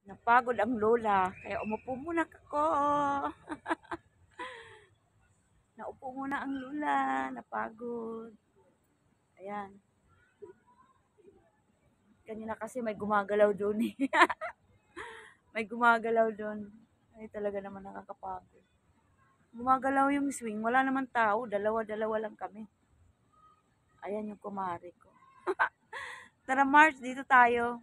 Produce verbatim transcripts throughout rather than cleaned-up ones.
Napagod ang lola, kaya umupo muna ako. Naupo muna ang lola, napagod. Ayan. Kanina kasi may gumagalaw doon eh. May gumagalaw doon. Ay talaga naman nakakapagod. Gumagalaw yung swing, wala naman tao, dalawa-dalawa lang kami. Ayan yung kumari ko. Tara Mars, dito tayo.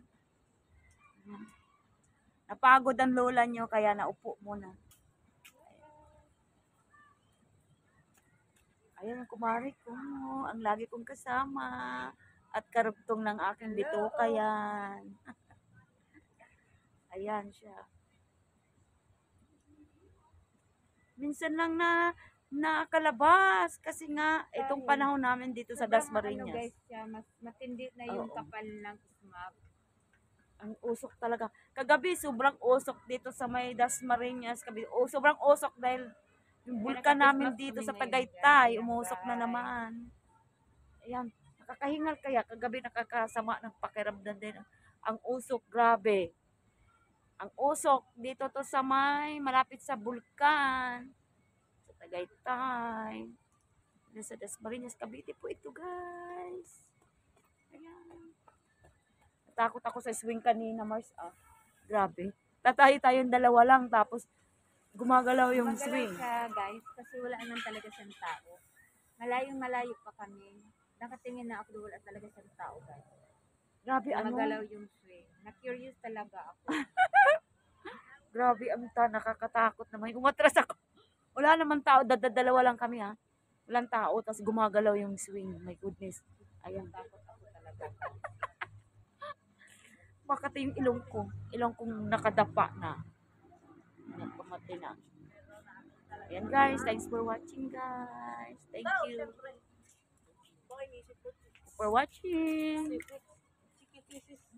Napagod ang lola nyo, kaya naupo muna. Ayan ang kumari ko, ang lagi kong kasama. At karugtong ng aking bituka yan. Ayan siya. Minsan lang na nakalabas kasi nga itong panahon namin dito sa Dasmariñas. Ano guys, siya, mas matindi na yung Oo. kapal ng smog. Ang usok talaga. Kagabi, sobrang usok dito sa may Dasmariñas. Kagabi, oh, sobrang usok dahil yung bulkan namin dito sa Tagaytay, umusok na naman. Ayan, nakakahingal kaya. Kagabi nakakasama ng pakiramdam din. Ang usok, grabe. Ang usok, dito to sa may, malapit sa bulkan. Sa Tagaytay. Dito sa Dasmariñas, Cavite po ito guys. Ayan. Natakot ako sa swing kanina, Mars. Ah, grabe. Tatay tayong dalawa lang, tapos gumagalaw yung Magalaw swing. siya guys, kasi wala naman talaga siyang tao. Malayong malayo pa kami. Nakatingin na ako, wala talaga siyang tao guys. Grabe, ano? Magalaw yung swing. Na-curious talaga ako. Grabe, ang ta, nakakatakot naman. Umatras ako. Wala naman tao, dadadalawa lang kami ha. Walang tao, tapos gumagalaw yung swing. My goodness. Ayan. Takot ako talaga. Bakit yung ilong ko? Ilong kong nakadapa na. Ayan, pamati na. Ayan guys, thanks for watching guys. Thank you for watching.